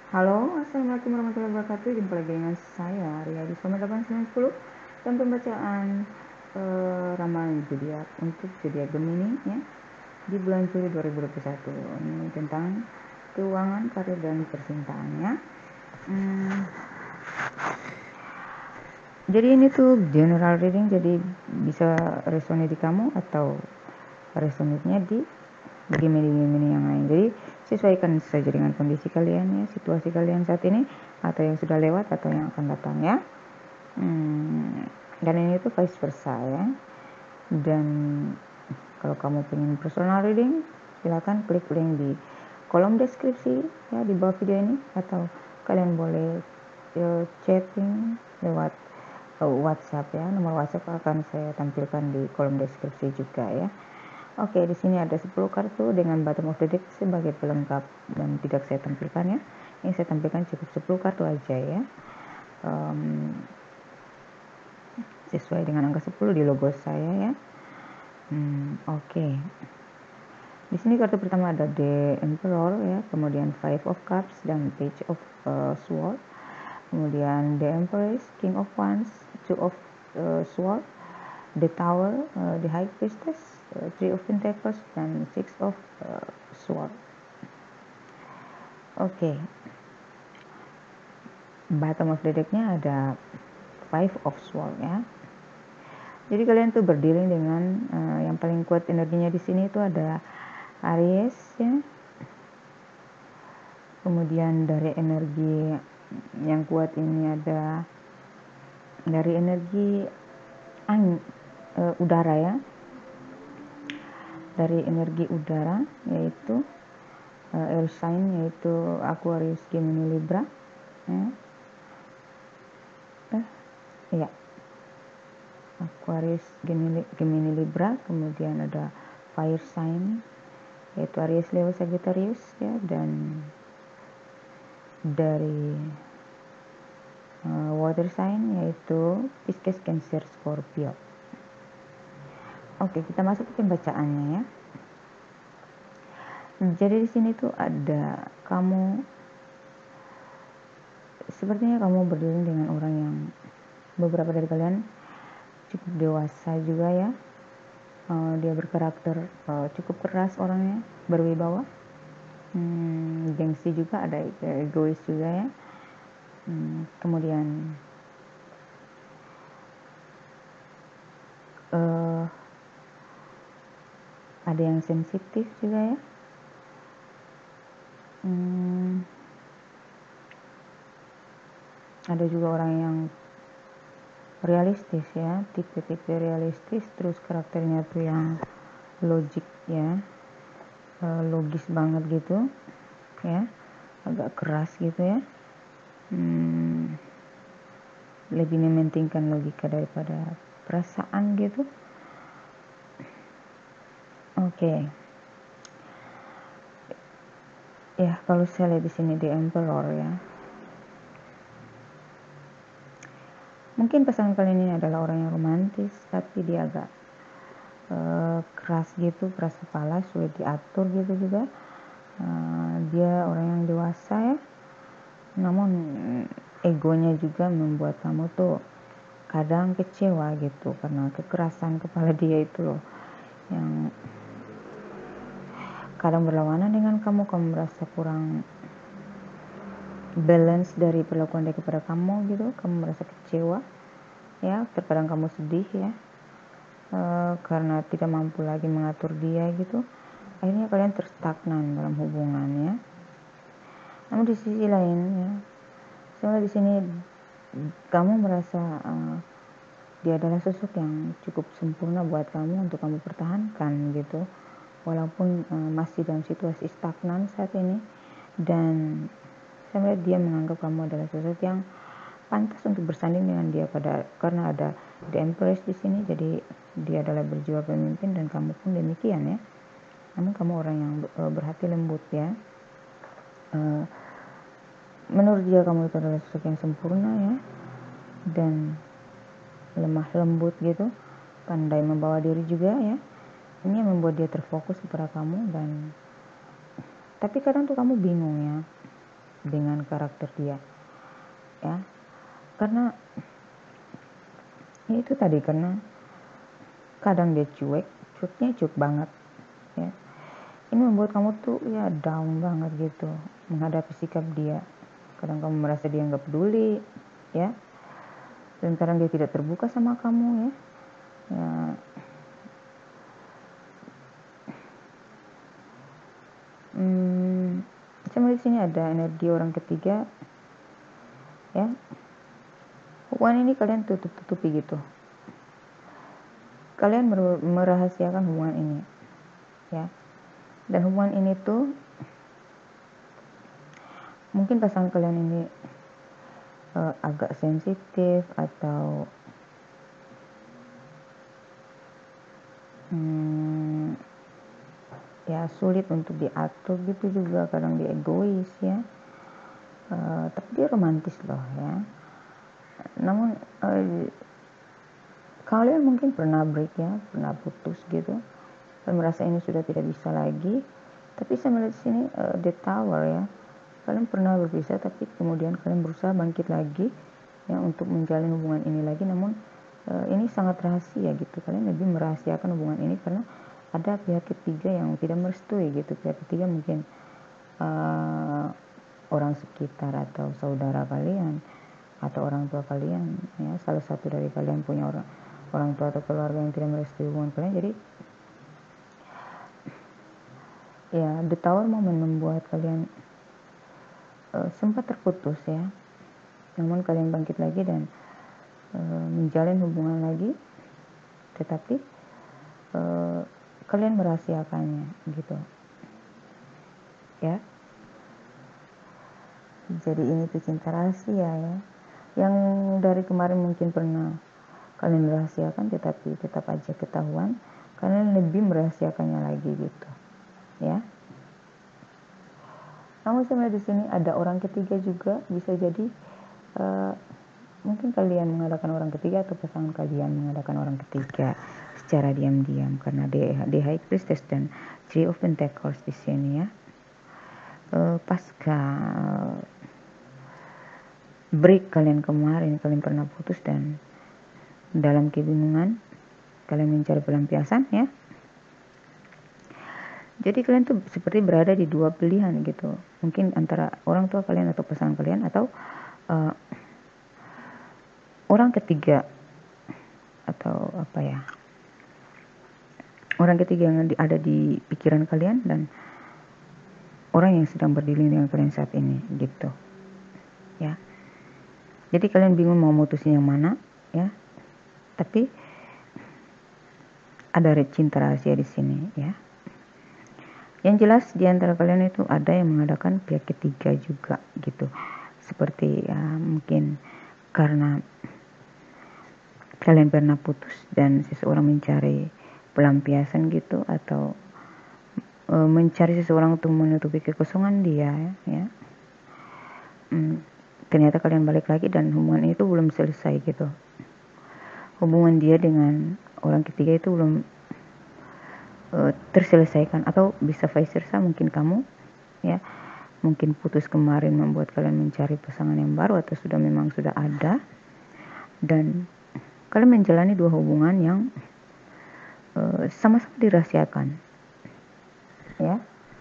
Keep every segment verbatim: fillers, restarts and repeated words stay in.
Halo, assalamualaikum warahmatullahi wabarakatuh. Jumpa lagi dengan saya Ria di Soma delapan sembilan sepuluh dan pembacaan eh, ramalan zodiak untuk zodiak Gemini ya di bulan Juli dua ribu dua puluh satu. Ini tentang keuangan, karir dan percintaan ya. Hmm, jadi ini tuh general reading, jadi bisa resonate di kamu atau resonate-nya di Gemini-Gemini yang lain. Jadi sesuaikan saja dengan kondisi kalian ya, situasi kalian saat ini, atau yang sudah lewat atau yang akan datang ya. Hmm, dan ini tuh vice versa ya. Dan kalau kamu pengen personal reading, silakan klik link di kolom deskripsi ya di bawah video ini, atau kalian boleh uh, chatting lewat uh, WhatsApp ya. Nomor WhatsApp akan saya tampilkan di kolom deskripsi juga ya. Oke, di sini ada sepuluh kartu dengan bottom of the deck sebagai pelengkap dan tidak saya tampilkan ya. Yang saya tampilkan cukup sepuluh kartu aja ya. Um, sesuai dengan angka sepuluh di logo saya ya. Hmm, oke. Okay. Di sini kartu pertama ada The Emperor ya, kemudian Five of Cups dan Page of uh, Sword. Kemudian The Empress, King of Wands, Two of uh, Sword, The Tower, uh, The High Priestess, uh, Three of Pentacles, dan Six of uh, Sword. Oke, okay. Bottom of the decknya ada Five of Sword ya. Jadi kalian tuh berdiri dengan uh, yang paling kuat energinya di sini itu ada Aries ya. Kemudian dari energi yang kuat ini ada dari energi angin, uh, udara ya. Dari energi udara yaitu uh, air sign yaitu Aquarius, Gemini, Libra ya. Eh, iya. Aquarius, Gemini, Gemini, Libra, kemudian ada fire sign yaitu Aries, Leo, Sagittarius ya, dan dari uh, water sign yaitu Pisces, Cancer, Scorpio. Oke, kita masuk ke pembacaannya ya. Jadi di sini tuh ada kamu, sepertinya kamu berdiri dengan orang yang beberapa dari kalian cukup dewasa juga ya. Uh, dia berkarakter uh, cukup keras orangnya, berwibawa, hmm, gengsi juga, ada egois juga ya. Hmm, kemudian uh, ada yang sensitif juga ya. Hmm, ada juga orang yang realistis ya, tipe-tipe realistis, terus karakternya tuh yang logik ya, uh, logis banget gitu ya, agak keras gitu ya. Hmm, lebih mementingkan logika daripada perasaan gitu. Oke. Okay. Ya, kalau saya lihat di sini The Emperor ya. Mungkin pasangan kalian ini adalah orang yang romantis, tapi dia agak uh, keras gitu, keras kepala, sulit diatur gitu juga. Uh, dia orang yang dewasa ya. Namun egonya juga membuat kamu tuh kadang kecewa gitu karena kekerasan kepala dia itu loh, yang kadang berlawanan dengan kamu, kamu merasa kurang balance dari perlakuan dia kepada kamu gitu, kamu merasa kecewa ya, terkadang kamu sedih ya, e, karena tidak mampu lagi mengatur dia gitu, akhirnya kalian terstagnan dalam hubungannya. Namun di sisi lain ya, sebenarnya di sini kamu merasa uh, dia adalah sosok yang cukup sempurna buat kamu untuk kamu pertahankan gitu, walaupun uh, masih dalam situasi stagnan saat ini. Dan saya melihat dia menganggap kamu adalah sosok yang pantas untuk bersanding dengan dia, pada karena ada The Empress di sini. Jadi dia adalah berjiwa pemimpin dan kamu pun demikian ya. Namun kamu orang yang uh, berhati lembut ya. Uh, menurut dia kamu itu adalah sosok yang sempurna ya, dan lemah lembut gitu, pandai membawa diri juga ya. Ini yang membuat dia terfokus kepada kamu. Dan tapi kadang tuh kamu bingung ya, dengan karakter dia, ya. Karena ya itu tadi, karena kadang dia cuek, cueknya cuek banget, ya. Ini membuat kamu tuh ya down banget gitu menghadapi sikap dia. Kadang kamu merasa dia nggak peduli, ya. Dan kadang dia tidak terbuka sama kamu, ya. Ya, hmm, saya di sini ada energi orang ketiga, ya. Hubungan ini kalian tutup-tutupi gitu. Kalian merahasiakan hubungan ini, ya. Dan hubungan ini tuh mungkin pasangan kalian ini uh, agak sensitif atau hmm, ya sulit untuk diatur gitu juga. Kadang dia egois, ya. Uh, tapi dia romantis loh, ya. Namun uh, kalian mungkin pernah break, ya, pernah putus gitu, dan merasa ini sudah tidak bisa lagi. Tapi saya melihat di sini uh, the tower, ya. Kalian pernah berpisah, tapi kemudian kalian berusaha bangkit lagi, ya, untuk menjalin hubungan ini lagi. Namun uh, ini sangat rahasia gitu. Kalian lebih merahasiakan hubungan ini karena ada pihak ketiga yang tidak merestui gitu. Pihak ketiga mungkin uh, orang sekitar atau saudara kalian atau orang tua kalian, ya. Salah satu dari kalian punya orang orang tua atau keluarga yang tidak merestui hubungan kalian. Jadi ya, the tower momen membuat kalian uh, sempat terputus, ya. Namun kalian bangkit lagi dan uh, menjalin hubungan lagi, tetapi uh, kalian merahasiakannya gitu, ya. Jadi ini tuh cinta rahasia, ya. Yang dari kemarin mungkin pernah kalian merahasiakan, tetapi tetap aja ketahuan, kalian lebih merahasiakannya lagi gitu, ya. Namun saya melihat di sini ada orang ketiga juga, bisa jadi uh, mungkin kalian mengadakan orang ketiga atau pasangan kalian mengadakan orang ketiga secara diam-diam, karena The High Priestess dan Three of Pentacles di sini, ya. Uh, pasca break kalian kemarin, kalian pernah putus dan dalam kebingungan kalian mencari pelampiasan, ya. Jadi kalian tuh seperti berada di dua pilihan gitu, mungkin antara orang tua kalian atau pasangan kalian, atau uh, orang ketiga, atau apa ya, orang ketiga yang ada di pikiran kalian dan orang yang sedang berdiri dengan kalian saat ini gitu, ya. Jadi kalian bingung mau mutusin yang mana, ya. Tapi ada cinta rahasia di sini, ya. Yang jelas di antara kalian itu ada yang mengadakan pihak ketiga juga gitu. Seperti ya, mungkin karena kalian pernah putus dan seseorang mencari pelampiasan gitu, atau e, mencari seseorang untuk menutupi kekosongan dia, ya. Hmm, ternyata kalian balik lagi dan hubungan itu belum selesai gitu. Hubungan dia dengan orang ketiga itu belum uh, terselesaikan, atau bisa vice versa, mungkin kamu, ya, mungkin putus kemarin membuat kalian mencari pasangan yang baru, atau sudah memang sudah ada dan kalian menjalani dua hubungan yang uh, sama-sama dirahasiakan, ya.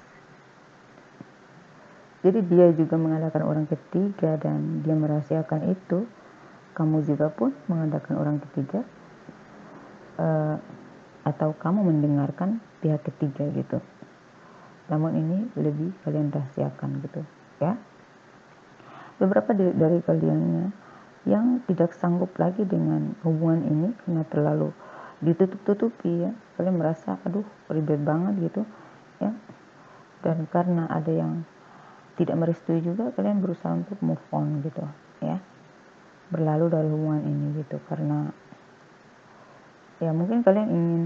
Jadi dia juga mengadakan orang ketiga dan dia merahasiakan itu. Kamu juga pun mengadakan orang ketiga, uh, atau kamu mendengarkan pihak ketiga gitu. Namun ini lebih kalian rahasiakan gitu, ya. Beberapa dari kaliannya yang tidak sanggup lagi dengan hubungan ini karena terlalu ditutup-tutupi, ya. Kalian merasa aduh ribet banget gitu, ya. Dan karena ada yang tidak merestui juga, kalian berusaha untuk move on gitu, ya. Berlalu dari hubungan ini gitu, karena ya mungkin kalian ingin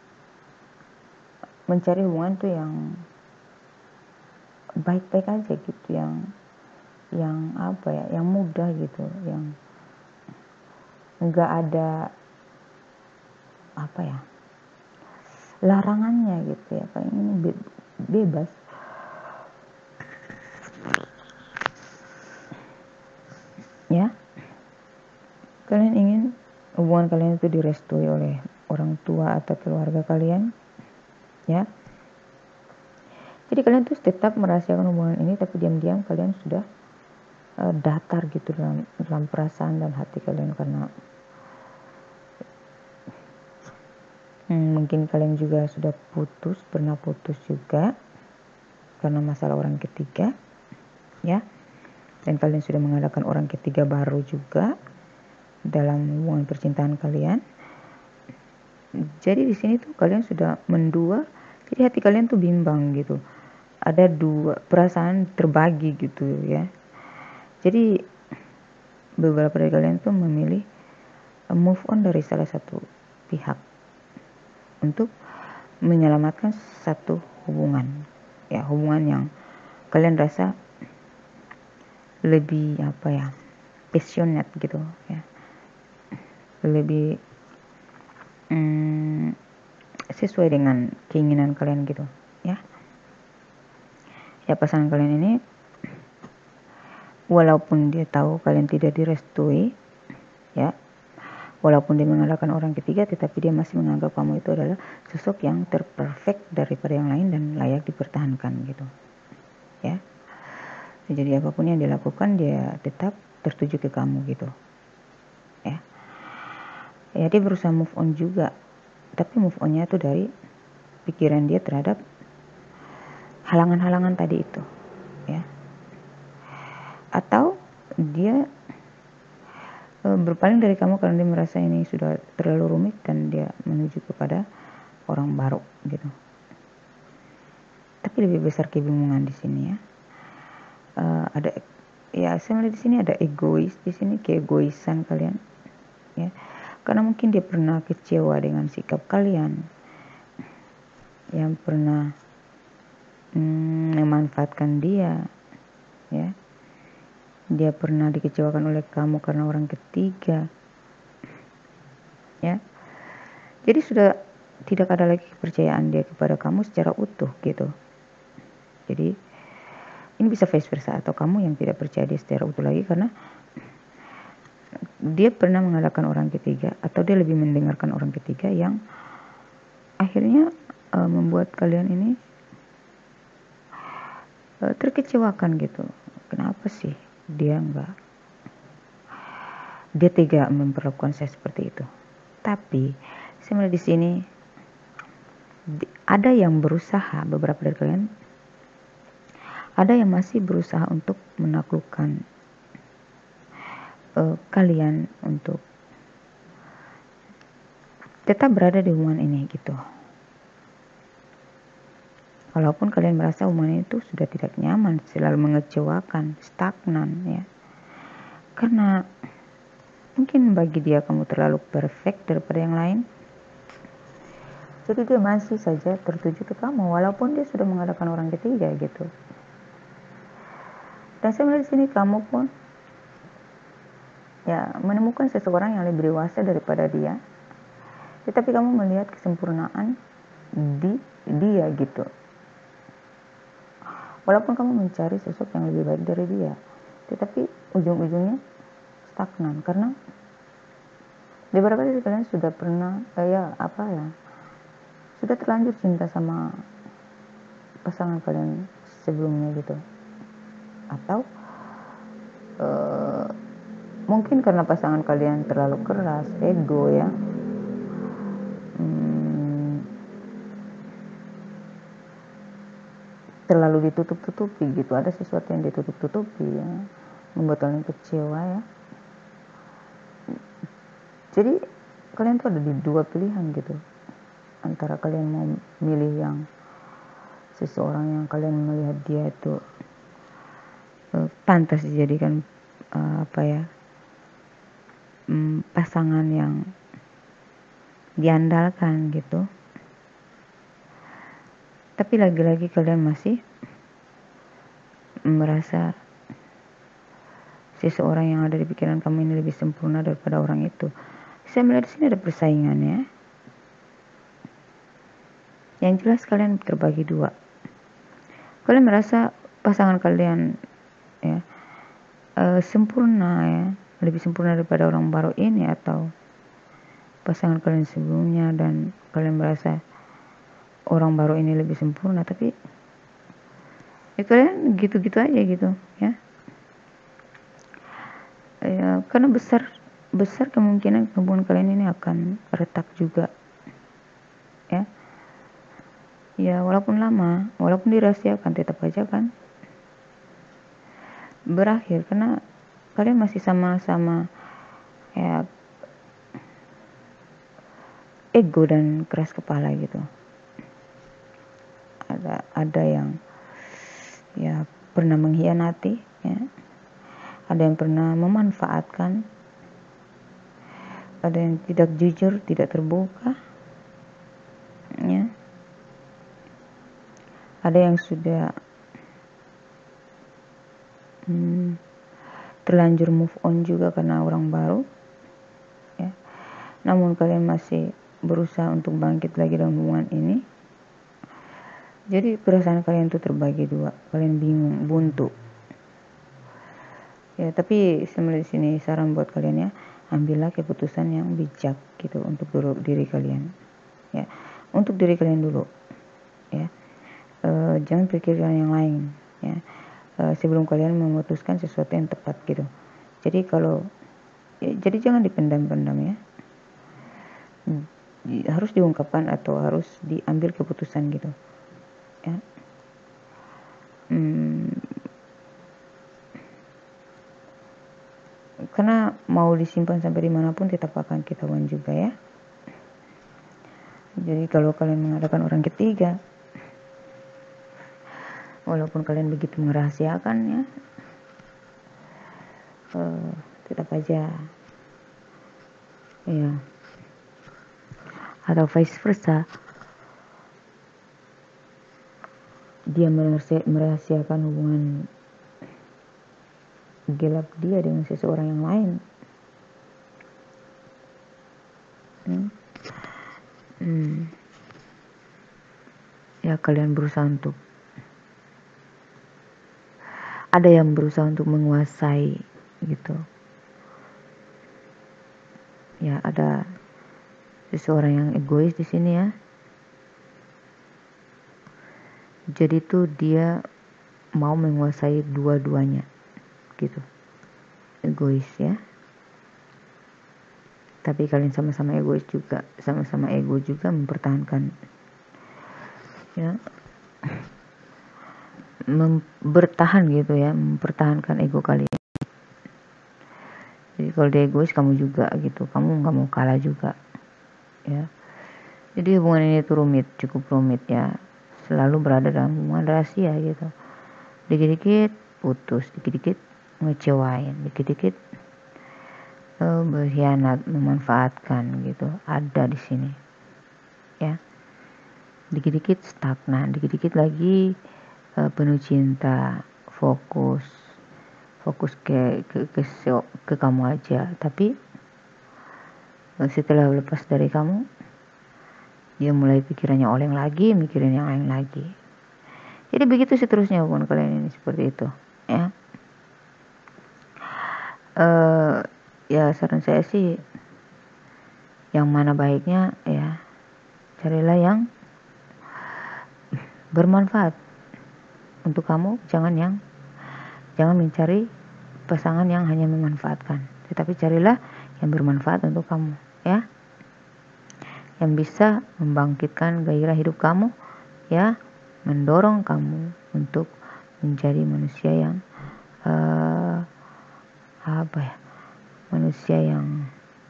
mencari hubungan tuh yang baik-baik aja gitu, yang yang apa ya, yang mudah gitu, yang enggak ada apa ya, larangannya gitu, ya. Kayak ini be- bebas. ya. Kalian ingin hubungan kalian itu direstui oleh orang tua atau keluarga kalian, ya. Jadi kalian tuh tetap merahasiakan hubungan ini, tapi diam-diam kalian sudah uh, datar gitu dalam dalam perasaan dan hati kalian, karena hmm, mungkin kalian juga sudah putus, pernah putus juga karena masalah orang ketiga, ya. Dan kalian sudah mengadakan orang ketiga baru juga dalam hubungan percintaan kalian. Jadi di sini tuh kalian sudah mendua, jadi hati kalian tuh bimbang gitu. Ada dua perasaan terbagi gitu ya. Jadi beberapa dari kalian tuh memilih move on dari salah satu pihak untuk menyelamatkan satu hubungan, ya, hubungan yang kalian rasa lebih apa ya, passionate gitu ya, lebih hmm, sesuai dengan keinginan kalian gitu ya. Ya, pasangan kalian ini walaupun dia tahu kalian tidak direstui, ya, walaupun dia mengadakan orang ketiga, tetapi dia masih menganggap kamu itu adalah sosok yang terperfect daripada yang lain dan layak dipertahankan gitu ya. Jadi apapun yang dilakukan dia tetap tertuju ke kamu gitu ya. Ya, dia berusaha move on juga, tapi move onnya itu dari pikiran dia terhadap halangan-halangan tadi itu ya. Atau dia e, berpaling dari kamu karena dia merasa ini sudah terlalu rumit dan dia menuju kepada orang baru gitu. Tapi lebih besar kebingungan di sini ya. Uh, ada ya saya melihat di sini ada egois di sini, keegoisan kalian ya, karena mungkin dia pernah kecewa dengan sikap kalian yang pernah hmm, memanfaatkan dia ya, dia pernah dikecewakan oleh kamu karena orang ketiga ya. Jadi sudah tidak ada lagi kepercayaan dia kepada kamu secara utuh gitu. Jadi ini bisa vice versa, atau kamu yang tidak percaya dia secara utuh lagi karena dia pernah mengadakan orang ketiga, atau dia lebih mendengarkan orang ketiga yang akhirnya uh, membuat kalian ini uh, terkecewakan gitu. Kenapa sih dia enggak, dia tega memperlakukan saya seperti itu. Tapi saya melihat di sini ada yang berusaha, beberapa dari kalian ada yang masih berusaha untuk menaklukkan uh, kalian untuk tetap berada di hubungan ini gitu. Walaupun kalian merasa hubungan itu sudah tidak nyaman, selalu mengecewakan, stagnan ya. Karena mungkin bagi dia kamu terlalu perfect daripada yang lain. Jadi dia masih saja tertuju ke kamu walaupun dia sudah mengadakan orang ketiga gitu. Dan saya melihat di sini kamu pun ya menemukan seseorang yang lebih dewasa daripada dia, tetapi kamu melihat kesempurnaan di dia gitu. Walaupun kamu mencari sosok yang lebih baik dari dia, tetapi ujung-ujungnya stagnan karena beberapa dari kalian sudah pernah kayak apa ya, sudah terlanjur cinta sama pasangan kalian sebelumnya gitu. Atau uh, mungkin karena pasangan kalian terlalu keras, ego ya, hmm, terlalu ditutup-tutupi gitu, ada sesuatu yang ditutup-tutupi ya, membuat kalian kecewa ya. Jadi kalian tuh ada di dua pilihan gitu, antara kalian mau milih yang seseorang yang kalian melihat dia itu uh, pantas dijadikan uh, apa ya, um, pasangan yang diandalkan gitu, tapi lagi-lagi kalian masih merasa seseorang yang ada di pikiran kamu ini lebih sempurna daripada orang itu. Saya melihat di sini ada persaingan ya. Yang jelas kalian terbagi dua. Kalian merasa pasangan kalian ya uh, sempurna ya, lebih sempurna daripada orang baru ini atau pasangan kalian sebelumnya, dan kalian merasa orang baru ini lebih sempurna, tapi ya kalian gitu-gitu aja gitu ya. Ya, karena besar besar kemungkinan hubungan kalian ini akan retak juga ya. Ya walaupun lama, walaupun dirahasiakan, tetap aja kan berakhir karena kalian masih sama-sama ya ego dan keras kepala gitu. Ada ada yang ya pernah mengkhianati ya. Ada yang pernah memanfaatkan. Ada yang tidak jujur, tidak terbuka. Ya. Ada yang sudah hmm, terlanjur move on juga karena orang baru. Ya. Namun kalian masih berusaha untuk bangkit lagi dalam hubungan ini. Jadi perasaan kalian tuh terbagi dua. Kalian bingung, buntu. Ya, tapi sebenarnya di sini saran buat kalian ya, ambillah keputusan yang bijak gitu untuk diri kalian. Ya, untuk diri kalian dulu. Ya. Uh, jangan pikirkan yang lain ya, uh, sebelum kalian memutuskan sesuatu yang tepat gitu. Jadi kalau ya, jadi jangan dipendam-pendam ya, harus diungkapkan atau harus diambil keputusan gitu ya. Hmm, karena mau disimpan sampai dimanapun tetap akan ketahuan juga ya. Jadi kalau kalian mengadakan orang ketiga, walaupun kalian begitu merahasiakan ya, uh, tetap aja ya, atau vice versa, dia merahasiakan hubungan gelap dia dengan seseorang yang lain. Hmm. Hmm. Ya kalian berusaha untuk, ada yang berusaha untuk menguasai gitu. Ya ada seseorang yang egois di sini ya. Jadi tuh dia mau menguasai dua-duanya gitu. Egois ya. Tapi kalian sama-sama egois juga, sama-sama ego juga mempertahankan ya, mem- bertahan gitu ya, mempertahankan ego kalian. Jadi kalau dia egois, kamu juga gitu, kamu nggak mau kalah juga ya. Jadi hubungan ini tuh rumit, cukup rumit ya, selalu berada dalam hubungan rahasia gitu. Dikit-dikit putus, dikit-dikit ngecewain, dikit-dikit uh, berkhianat, memanfaatkan gitu, ada di sini ya. Dikit-dikit stagnan, dikit-dikit lagi uh, penuh cinta, fokus fokus ke ke ke, ke, ke kamu aja, tapi uh, setelah lepas dari kamu dia mulai pikirannya oleng lagi, mikirin yang lain lagi. Jadi begitu seterusnya hubungan kalian ini seperti itu ya. Uh, ya saran saya sih, yang mana baiknya ya carilah yang bermanfaat untuk kamu, jangan yang jangan mencari pasangan yang hanya memanfaatkan, tetapi carilah yang bermanfaat untuk kamu ya, yang bisa membangkitkan gairah hidup kamu ya, mendorong kamu untuk menjadi manusia yang uh, apa ya, manusia yang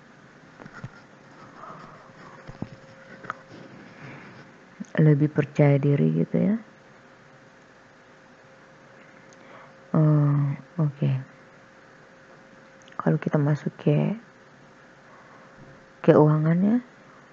lebih percaya diri gitu ya. Oh, oke. Okay. Kalau kita masuk ke keuangannya,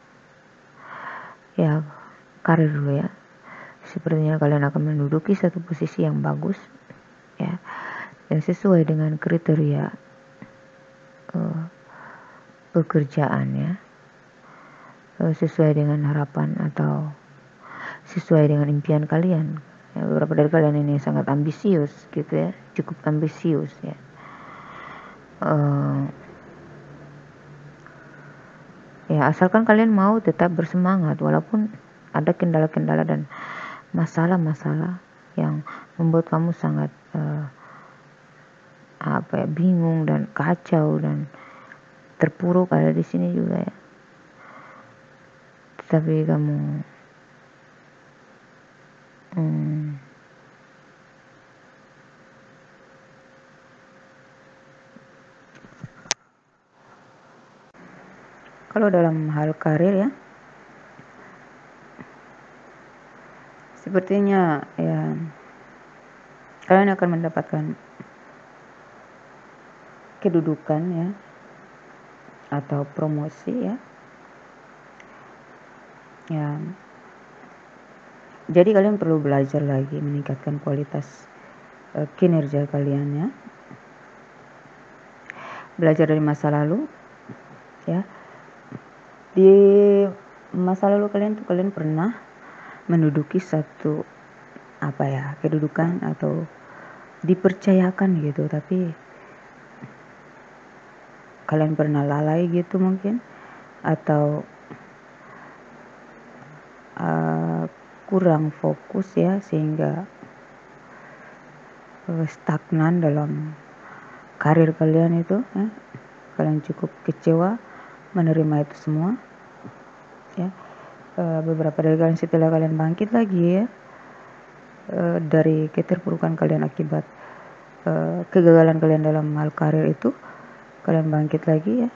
ya karir dulu ya. Sepertinya kalian akan menduduki satu posisi yang bagus ya, yang sesuai dengan kriteria uh, pekerjaan ya, uh, sesuai dengan harapan atau sesuai dengan impian kalian ya. Beberapa dari kalian ini sangat ambisius gitu ya, cukup ambisius ya. uh, ya asalkan kalian mau tetap bersemangat walaupun ada kendala-kendala dan masalah-masalah yang membuat kamu sangat uh, apa ya, bingung dan kacau dan terpuruk ada di sini juga ya. Tapi kamu hmm, kalau dalam hal karir ya, sepertinya ya kalian akan mendapatkan kedudukan ya atau promosi ya. Ya. Jadi kalian perlu belajar lagi meningkatkan kualitas uh, kinerja kalian ya. Belajar dari masa lalu ya. Di masa lalu kalian tuh kalian pernah menduduki satu apa ya, kedudukan atau dipercayakan gitu, tapi kalian pernah lalai gitu mungkin, atau uh, kurang fokus ya, sehingga uh, stagnan dalam karir kalian itu ya. Kalian cukup kecewa menerima itu semua ya. Uh, beberapa dari kalian setelah kalian bangkit lagi ya uh, dari keterpurukan kalian akibat uh, kegagalan kalian dalam hal karir itu, kalian bangkit lagi ya.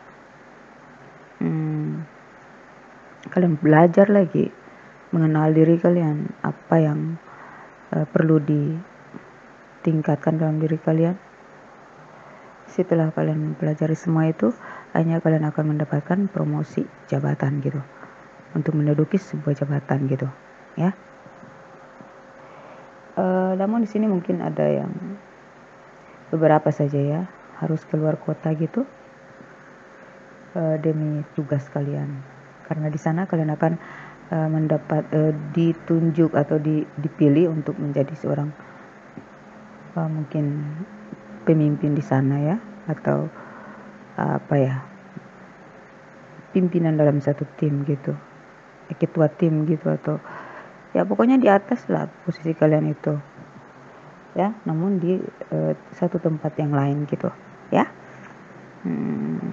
Hmm, kalian belajar lagi mengenal diri kalian, apa yang uh, perlu ditingkatkan dalam diri kalian. Setelah kalian pelajari semua itu, hanya kalian akan mendapatkan promosi jabatan gitu, untuk menduduki sebuah jabatan gitu ya. Uh, namun di sini mungkin ada yang beberapa saja ya harus keluar kota gitu uh, demi tugas kalian, karena di sana kalian akan uh, mendapat uh, ditunjuk atau di, dipilih untuk menjadi seorang uh, mungkin pemimpin di sana ya, atau uh, apa ya, pimpinan dalam satu tim gitu, ketua tim gitu, atau ya pokoknya di atas lah posisi kalian itu ya, namun di uh, satu tempat yang lain gitu ya. hmm.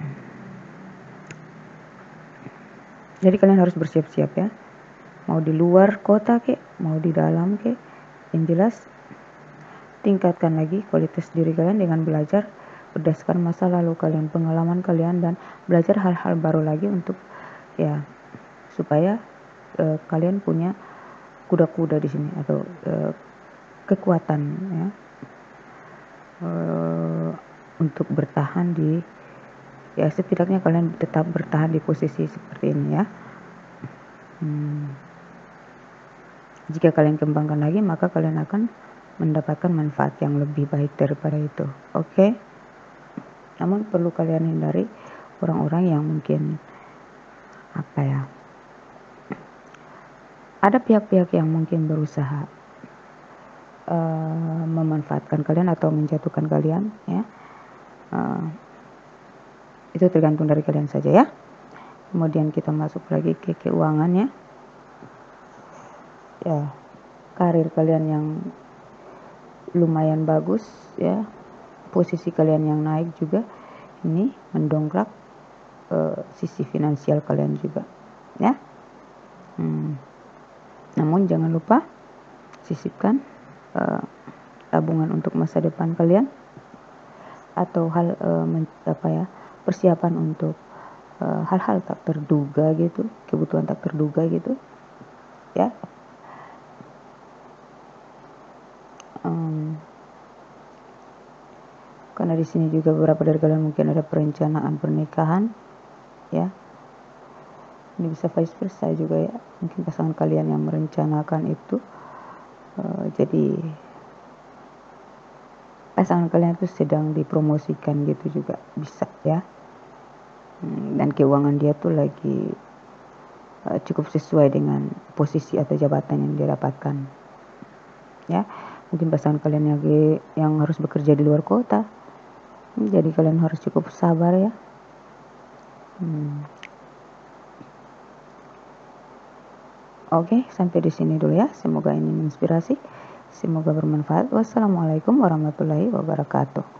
Jadi kalian harus bersiap-siap ya, mau di luar kota kek, mau di dalam kek, yang jelas tingkatkan lagi kualitas diri kalian dengan belajar berdasarkan masa lalu kalian, pengalaman kalian, dan belajar hal-hal baru lagi untuk ya supaya uh, kalian punya kuda-kuda di sini, atau uh, kekuatan ya uh, untuk bertahan di ya, setidaknya kalian tetap bertahan di posisi seperti ini ya. Hmm. Jika kalian kembangkan lagi, maka kalian akan mendapatkan manfaat yang lebih baik daripada itu. Oke? Okay? Namun perlu kalian hindari orang-orang yang mungkin apa ya, ada pihak-pihak yang mungkin berusaha uh, memanfaatkan kalian atau menjatuhkan kalian ya. Uh, itu tergantung dari kalian saja ya. Kemudian kita masuk lagi ke keuangan ya. Ya, karir kalian yang lumayan bagus ya, posisi kalian yang naik juga, ini mendongkrak uh, sisi finansial kalian juga ya. Hmm. Namun jangan lupa sisipkan uh, tabungan untuk masa depan kalian, atau hal uh, men- apa ya, persiapan untuk uh, hal-hal tak terduga gitu, kebutuhan tak terduga gitu ya. Um, karena di sini juga beberapa dari kalian mungkin ada perencanaan pernikahan ya. Ini bisa vice versa juga ya, mungkin pasangan kalian yang merencanakan itu, uh, jadi pasangan kalian itu sedang dipromosikan gitu juga bisa ya. Hmm, dan keuangan dia tuh lagi uh, cukup sesuai dengan posisi atau jabatan yang dia dapatkan ya. Mungkin pasangan kalian lagi yang harus bekerja di luar kota Jadi kalian harus cukup sabar ya. Hmm. Oke, sampai di sini dulu ya. Semoga ini menginspirasi. Semoga bermanfaat. Wassalamualaikum warahmatullahi wabarakatuh.